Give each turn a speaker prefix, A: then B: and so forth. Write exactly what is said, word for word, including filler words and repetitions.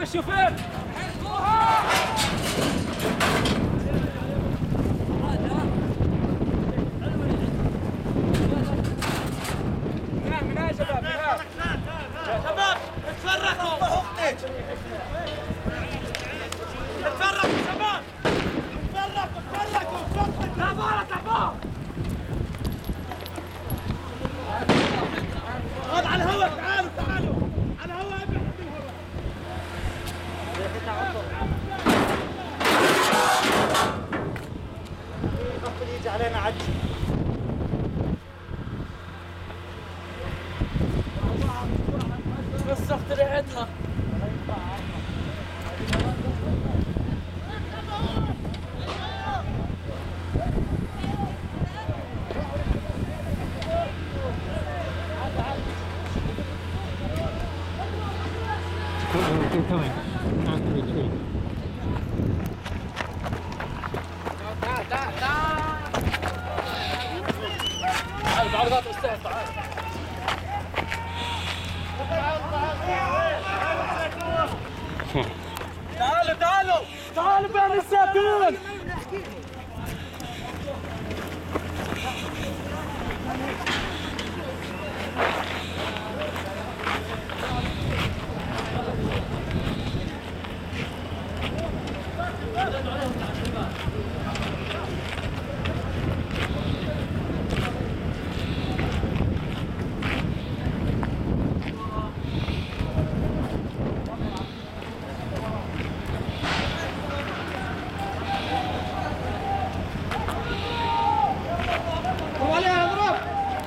A: الشوفير. من هاي شباب، من هاي شباب اتفرقوا. اتفرقوا شباب، اتفرقوا اتفرقوا. تعبوا تعبوا. هذا على الهواء. تعالوا تعالوا على الهواء. ابعد الهواء. يغفل يجي علينا عجل. وسخت ريحتها.
B: They're coming after retreat.
A: تعال تعال قاطع السيف. تعال تعالوا تعالوا تعالوا بين الساتون.